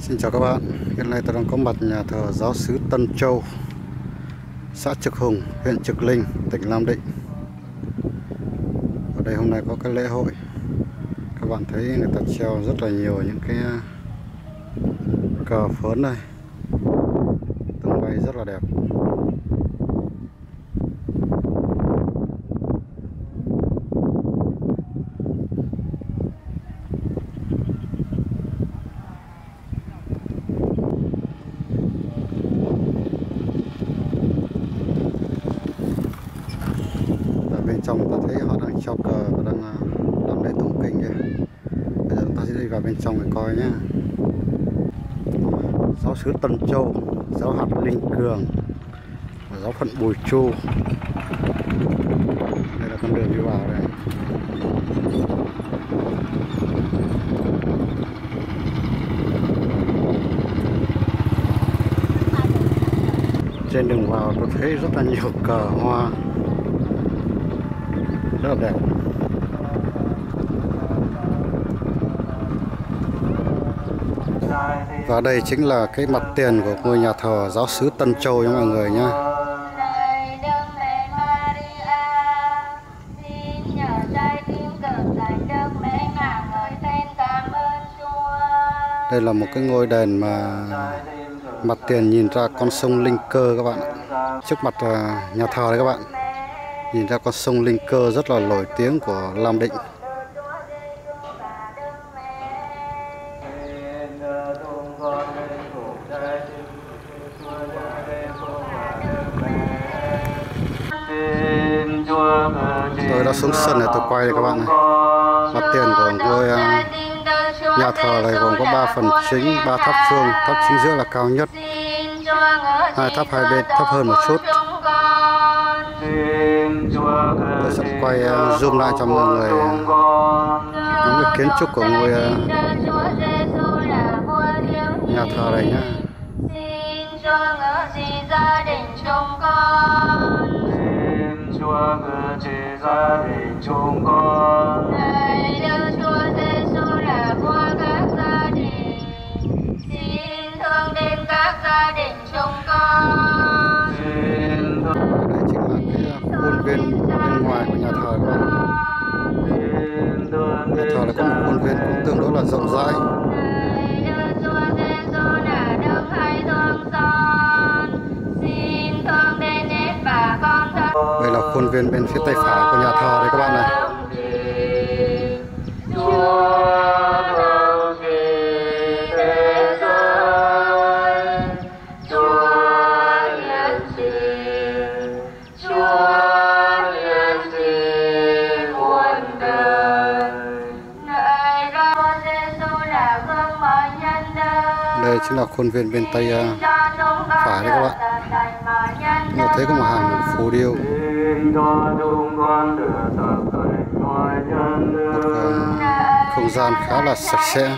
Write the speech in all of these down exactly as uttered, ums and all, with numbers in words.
Xin chào các bạn, hiện nay tôi đang có mặt nhà thờ Giáo xứ Tân Châu, xã Trực Hùng, huyện Trực Linh, tỉnh Nam Định. Ở đây hôm nay có cái lễ hội. Các bạn thấy người ta treo rất là nhiều những cái cờ phớn này, tung bay rất là đẹp. Bên trong ta thấy họ đang treo cờ và đang làm lễ tụng kinh kìa. Bây giờ chúng ta sẽ đi vào bên trong để coi nhé. Giáo xứ Tân Châu, giáo hạt Linh Cường và giáo phận Bùi Chu. Đây là con đường đi vào đây. Trên đường vào tôi thấy rất là nhiều cờ hoa, rất là đẹp. Và đây chính là cái mặt tiền của ngôi nhà thờ Giáo xứ Tân Châu nha mọi người nhé. Đây là một cái ngôi đền mà mặt tiền nhìn ra con sông Linh Cơ các bạn ạ. Trước mặt nhà thờ đấy các bạn, nhìn ra con sông Linh Cơ rất là nổi tiếng của Nam Định. Tôi đã xuống sân này, tôi quay đây các bạn này. Mặt tiền của ngôi nhà thờ này gồm có ba phần chính, ba tháp chuông, tháp chính giữa là cao nhất, hai tháp hai bên thấp hơn một chút. Tôi sẽ quay uh, zoom lại cho mọi người ngắm cái kiến trúc của ngôi uh, nhà thờ này nhá. Khuôn viên bên ngoài của nhà thờ các bạn. Nhà thờ này có một khuôn viên cũng tương đối là rộng rãi. Đây là khuôn viên bên phía tay phải của nhà thờ đấy các bạn này. Đây chính là khuôn viên bên tay uh, phải đấy các bạn. Chúng ta thấy có một hàng phù điêu, một uh, không gian khá là sạch sẽ.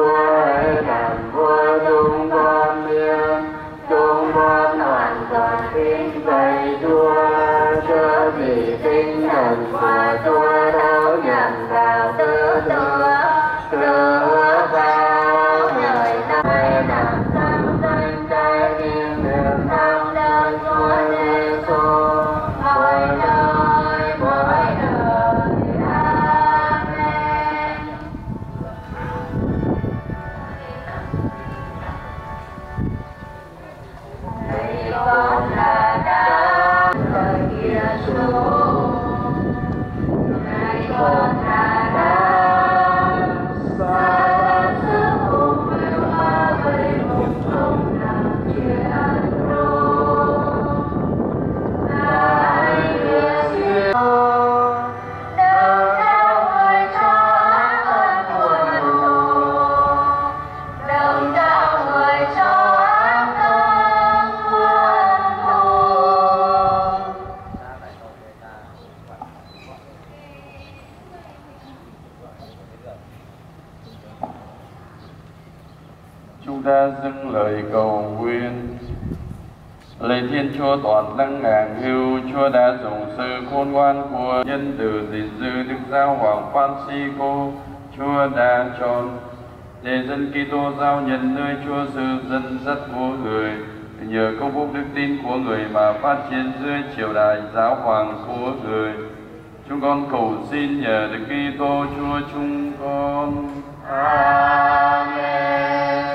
Chúa hãy làm vua chúng con biết, chúng con hoàn toàn kính bày Chúa, chớ vì tinh thần của Chúa đâu nhận vào tư tưởng, lửa vào lời nói làm tăng danh trái tim được thăng đơn Chúa Giêsu mỗi nơi mỗi đời. Amen. Lạy con là đá lời Giêsu, lạy con là đá xa sức hùng yêu hoa với một không làm chuyện ăn lạy Giêsu đừng trao người cho ác ân của tù, đừng trao người cho ác ân của tù. Chúng ta dâng lời cầu nguyện. Lạy Thiên Chúa toàn năng ngàn hữu, Chúa đã dùng sự khôn ngoan của nhân từ gìn giữ Đức Giáo Hoàng Francisco. Chúa đã chọn để dân Kitô giao nhận nơi Chúa sự dẫn dắt của người, nhờ công phúc đức tin của người mà phát triển dưới triều đại giáo hoàng của người. Chúng con cầu xin nhờ Đức Kitô Chúa chúng con. Amen.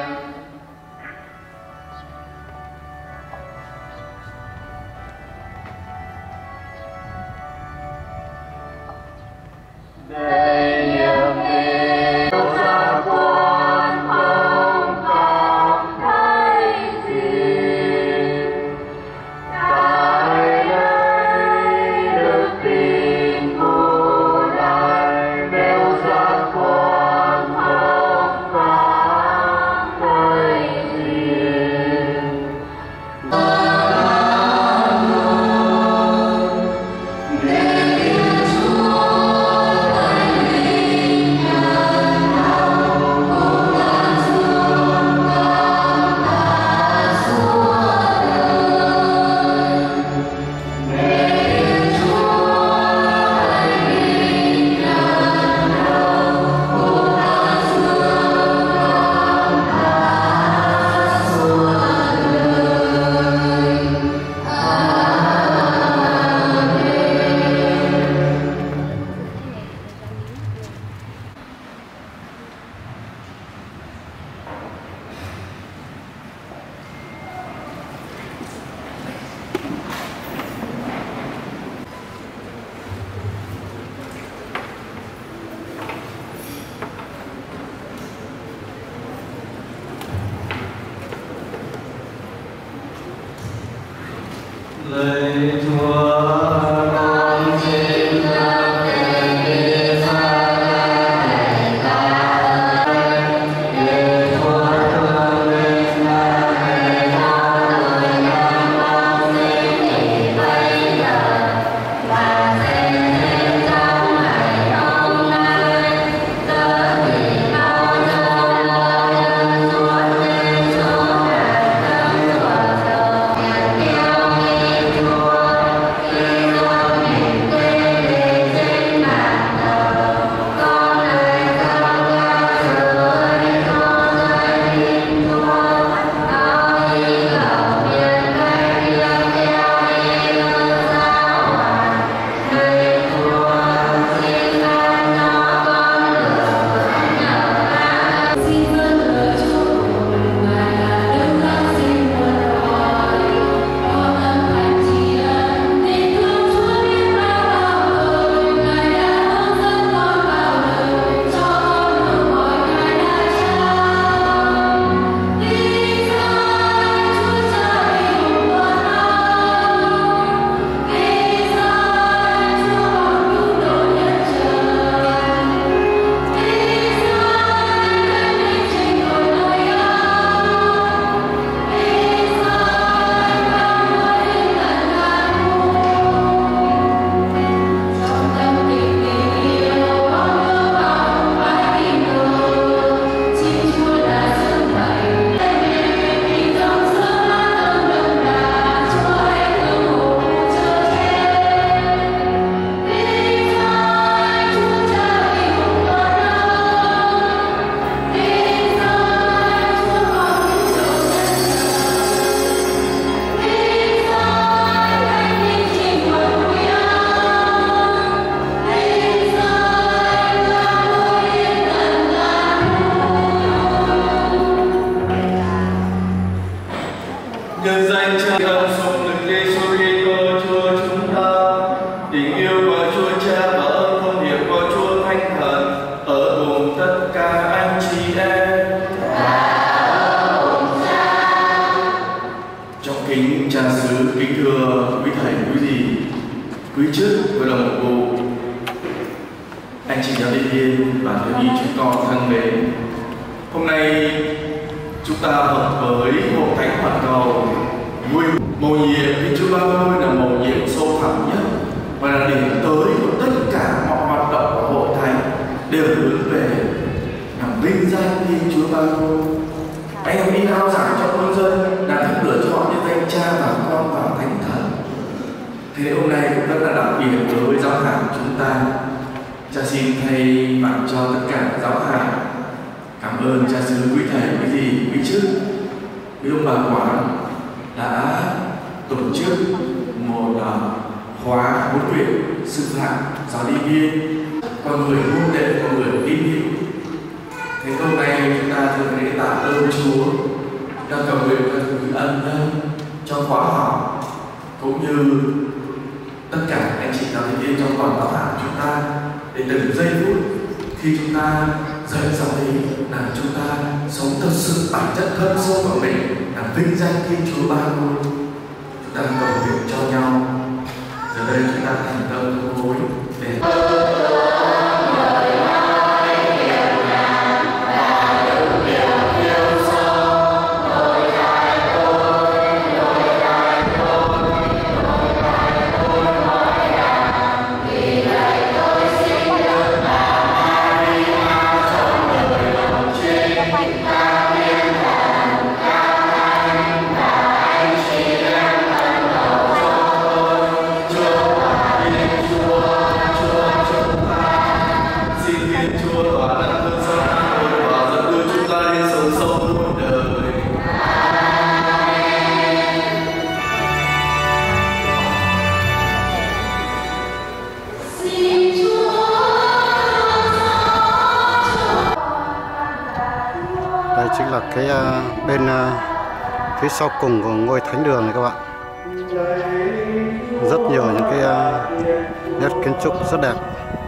Để niềm tin cho con không cảm thấy gì, tại đây đức tin bù lại nếu cho con không cảm thấy gì. Lạy Chúa, con xin dâng lời đi xa lạy ta, để Chúa thương linh ta về cho người nam con xin nghỉ bây giờ và xin thêm trong ngày hôm nay, chớ vì bao giờ lo cho Chúa Giêsu ngàn năm của đời nhận theo ý Chúa. chức, hội đồng mục vụ, anh chị giáo viên và thiếu nhi chúng con thân mến. Hôm nay chúng ta hợp với hội thánh toàn cầu vui mầu nhiệm Thiên Chúa Ba Ngôi là mầu nhiệm sâu thẳm nhất và là điểm tới của tất cả mọi hoạt động của hội thánh đều hướng về làm vinh danh Thiên Chúa Ba Ngôi. Anh em đi rao giảng cho quân dân đã thắp lửa cho họ như danh Cha và Con và Thánh Thần. Thế nên hôm nay cũng rất là đặc biệt đối với giáo hạt chúng ta. Cha xin thay mặt cho tất cả giáo hạt cảm ơn cha xứ, quý thầy, quý dì, quý chức, quý ông bà quản đã tổ chức một uh, khóa huấn luyện sư phạm giáo lý viên, con người môn đệ, con người tín hữu. Thế hôm nay chúng ta thường lễ tạ ơn Chúa, ta cầu nguyện cho quý ân nhân cho khóa học cũng như tất cả anh chị giáo viên trong toàn giáo hạt chúng ta, để từng giây phút khi chúng ta dạy giáo lý là chúng ta sống thật sự bản chất thân sâu của mình là vinh danh Thiên Chúa Ba Ngôi. Chúng ta cầu nguyện cho nhau. Giờ đây chúng ta thành tâm thu hối để chính là cái uh, bên uh, phía sau cùng của ngôi thánh đường này các bạn. Rất nhiều những cái uh, nét kiến trúc rất đẹp.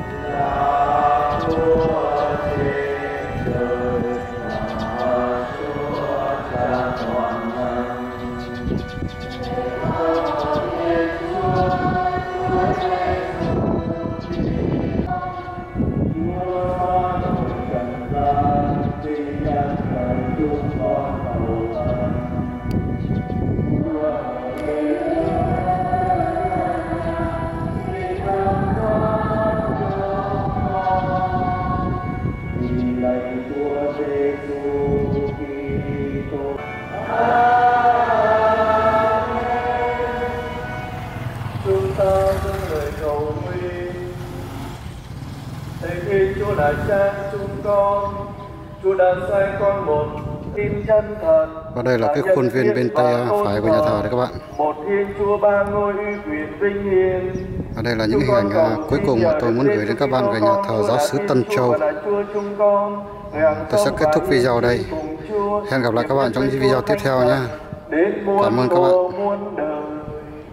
Là cha chúng con, Chúa đã sai con một tin chân thật. Và đây là cái khuôn viên bên tay phải của nhà thờ đấy các bạn. Một Thiên Chúa Ba Ngôi uy quyền vinh hiển. Và đây là những hình ảnh uh, cuối cùng mà tôi muốn gửi đến các bạn về nhà thờ giáo xứ Tân Châu. Tôi sẽ kết thúc video ở đây. Hẹn gặp lại các bạn trong những video tiếp theo nhé. Cảm ơn các bạn.